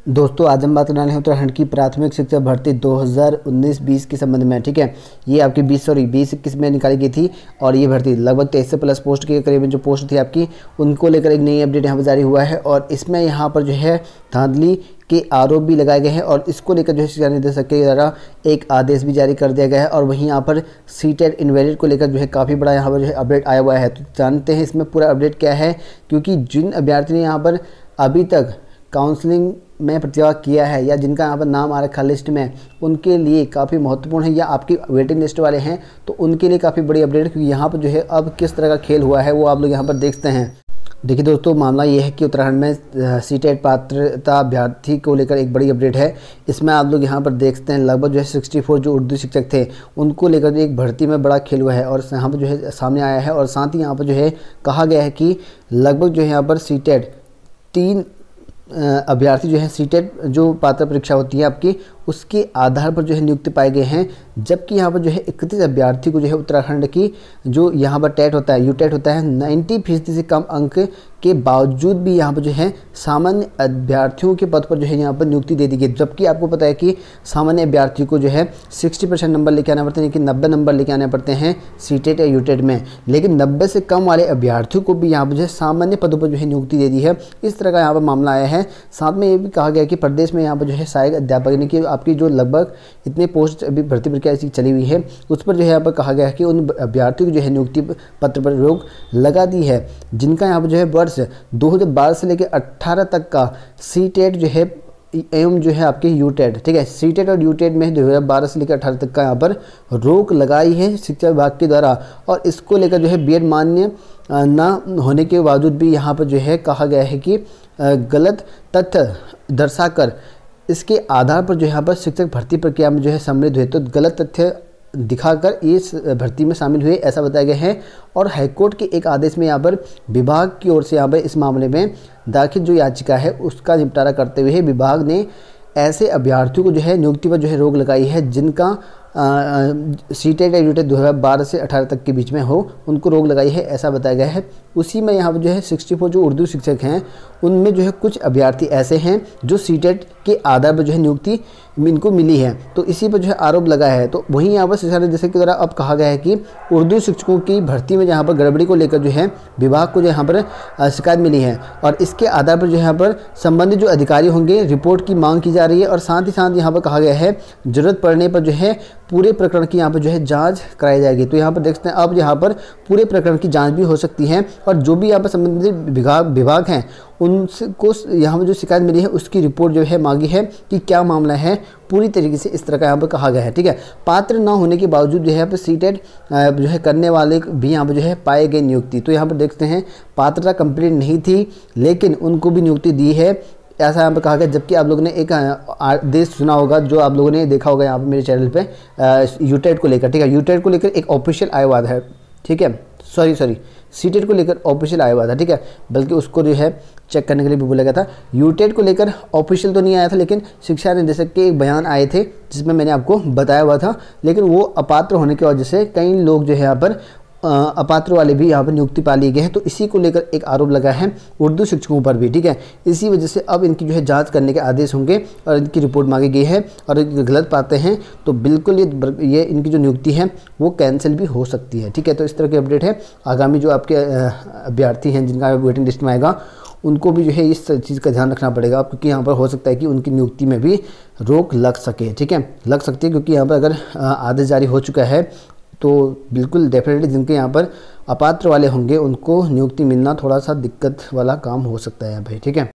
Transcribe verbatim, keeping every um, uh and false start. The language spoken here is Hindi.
दोस्तों आज हम बात करने वाले हैं उत्तराखंड की प्राथमिक शिक्षक भर्ती दो हज़ार उन्नीस बीस के संबंध में। ठीक है, ये आपकी बीस सॉरी बीस इक्कीस में निकाली गई थी और ये भर्ती लगभग तेईस से प्लस पोस्ट के करीब जो पोस्ट थी आपकी, उनको लेकर एक नई अपडेट यहाँ पर जारी हुआ है। और इसमें यहाँ पर जो है धांधली के आरोप भी लगाए गए हैं और इसको लेकर जो है शिक्षा निदेशक के द्वारा एक आदेश भी जारी कर दिया गया है। और वहीं यहाँ पर सीटेट इनवैलिड को लेकर जो है काफ़ी बड़ा यहाँ पर जो है अपडेट आया हुआ है। तो जानते हैं इसमें पूरा अपडेट क्या है, क्योंकि जिन अभ्यर्थी ने यहाँ पर अभी तक काउंसलिंग में प्रतिभाग किया है या जिनका यहाँ पर नाम आ रखा लिस्ट में, उनके लिए काफ़ी महत्वपूर्ण है, या आपकी वेटिंग लिस्ट वाले हैं तो उनके लिए काफ़ी बड़ी अपडेट, क्योंकि यहाँ पर जो है अब किस तरह का खेल हुआ है वो आप लोग यहाँ पर देखते हैं। देखिए दोस्तों, मामला ये है कि उत्तराखंड में सीटेट पात्रता अभ्यर्थी को लेकर एक बड़ी अपडेट है। इसमें आप लोग यहाँ पर देखते हैं लगभग जो है चौंसठ जो उर्दू शिक्षक थे उनको लेकर जो एक भर्ती में बड़ा खेल हुआ है और यहाँ पर जो है सामने आया है। और साथ ही यहाँ पर जो है कहा गया है कि लगभग जो है यहाँ पर सीटेट तीन अभ्यर्थी जो है सीटेट जो पात्र परीक्षा होती है आपकी, उसके आधार पर जो है नियुक्ति पाए गए हैं। जबकि यहाँ पर जो है इकतीस अभ्यर्थी को जो है उत्तराखंड की जो यहाँ पर टेट होता है, यू टेट होता है, नब्बे फीसदी से कम अंक के बावजूद भी यहाँ पर जो है सामान्य अभ्यर्थियों के पद पर जो है यहाँ पर नियुक्ति दे दी गई। जबकि आपको पता है कि सामान्य अभ्यर्थी को जो है साठ परसेंट नंबर लेके आने पड़ते हैं, कि नब्बे नंबर लेके आने पड़ते हैं सीटेट या यूटेट में, लेकिन नब्बे से कम वाले अभ्यर्थियों को भी यहाँ पर जो है सामान्य पदों पर जो है नियुक्ति दे दी है। इस तरह का यहाँ पर मामला आया है। साथ में ये भी कहा गया कि प्रदेश में यहाँ पर जो है सहायक अध्यापक यानी कि आपकी जो लगभग इतने पोस्ट अभी भर्ती प्रक्रिया ऐसी चली हुई है, उस पर जो है यहाँ पर कहा गया है कि उन अभ्यर्थियों की जो है नियुक्ति पत्र पर रोक लगा दी है, जिनका यहाँ पर जो है वर्ष दो हज़ार बारह से लेकर अट्ठारह तक का सीटेट जो है एवं जो है आपके यूटेट, ठीक है, सीटेट और यूटेट में दो हज़ार बारह से लेकर अठारह तक का यहाँ पर रोक लगाई है शिक्षा विभाग के द्वारा। और इसको लेकर जो है बीएड मान्य ना होने के बावजूद भी यहाँ पर जो है कहा गया है कि गलत तथ्य दर्शाकर इसके आधार पर जो यहाँ पर शिक्षक भर्ती प्रक्रिया में जो है सम्मिलित हुए, तो गलत तथ्य दिखाकर इस भर्ती में शामिल हुए ऐसा बताया गया है। और हाईकोर्ट के एक आदेश में यहाँ पर विभाग की ओर से यहाँ पर इस मामले में दाखिल जो याचिका है उसका निपटारा करते हुए विभाग ने ऐसे अभ्यर्थियों को जो है नियुक्ति पर जो है रोक लगाई है जिनका सीटेट या यूटेट दो हज़ार बारह से अठारह तक के बीच में हो, उनको रोक लगाई है ऐसा बताया गया है। उसी में यहाँ पर जो है चौंसठ जो उर्दू शिक्षक हैं उनमें जो है कुछ अभ्यर्थी ऐसे हैं जो सीटेट के आधार पर जो है नियुक्ति इनको मिली है, तो इसी पर जो है आरोप लगा है। तो वहीं यहाँ पर शिक्षा निदेशक के द्वारा अब कहा गया है कि उर्दू शिक्षकों की भर्ती में यहाँ पर गड़बड़ी को लेकर जो है विभाग को जो यहाँ पर शिकायत मिली है और इसके आधार पर जो यहाँ पर संबंधित जो अधिकारी होंगे रिपोर्ट की मांग की जा रही है। और साथ ही साथ यहाँ पर कहा गया है जरूरत पड़ने पर जो है पूरे प्रकरण की यहाँ पर जो है जांच कराई जाएगी। तो यहाँ पर देखते हैं अब यहाँ पर पूरे प्रकरण की जांच भी हो सकती है और जो भी यहाँ पर संबंधित विभाग विभाग हैं उनको यहाँ पर जो शिकायत मिली है उसकी रिपोर्ट जो है मांगी है कि क्या मामला है, पूरी तरीके से इस तरह का यहाँ पर कहा गया है। ठीक है, पात्र ना होने के बावजूद जो है यहाँ पर सीटेट जो है करने वाले भी यहाँ पर जो है पाए गए नियुक्ति। तो यहाँ पर देखते हैं पात्रता कंप्लीट नहीं थी लेकिन उनको भी नियुक्ति दी है ऐसा यहाँ पर कहा गया। जबकि आप लोगों ने एक आदेश सुना होगा जो आप लोगों ने देखा होगा यहाँ पर मेरे चैनल पे यूटेट को लेकर, ठीक है, यूटेट को लेकर एक ऑफिशियल आया हुआ है, ठीक है, सॉरी सॉरी सीटेट को लेकर ऑफिशियल आया हुआ था, ठीक है, बल्कि उसको जो है चेक करने के लिए भी बोला गया था। यूटेट को लेकर ऑफिशियल तो नहीं आया था लेकिन शिक्षा निदेशक के एक बयान आए थे जिसमें मैंने आपको बताया हुआ था, लेकिन वो अपात्र होने की वजह से कई लोग जो है यहाँ पर अपात्र वाले भी यहाँ पर नियुक्ति पा लिए गए हैं। तो इसी को लेकर एक आरोप लगा है उर्दू शिक्षकों पर भी, ठीक है। इसी वजह से अब इनकी जो है जांच करने के आदेश होंगे और इनकी रिपोर्ट मांगी गई है और गलत पाते हैं तो बिल्कुल ये ये इनकी जो नियुक्ति है वो कैंसिल भी हो सकती है, ठीक है। तो इस तरह की अपडेट है। आगामी जो आपके अभ्यर्थी हैं जिनका वेटिंग लिस्ट में आएगा उनको भी जो है इस चीज़ का ध्यान रखना पड़ेगा, क्योंकि यहाँ पर हो सकता है कि उनकी नियुक्ति में भी रोक लग सके, ठीक है, लग सकती है, क्योंकि यहाँ पर अगर आदेश जारी हो चुका है तो बिल्कुल डेफिनेटली जिनके यहाँ पर अपात्र वाले होंगे उनको नियुक्ति मिलना थोड़ा सा दिक्कत वाला काम हो सकता है यहाँ पे, ठीक है।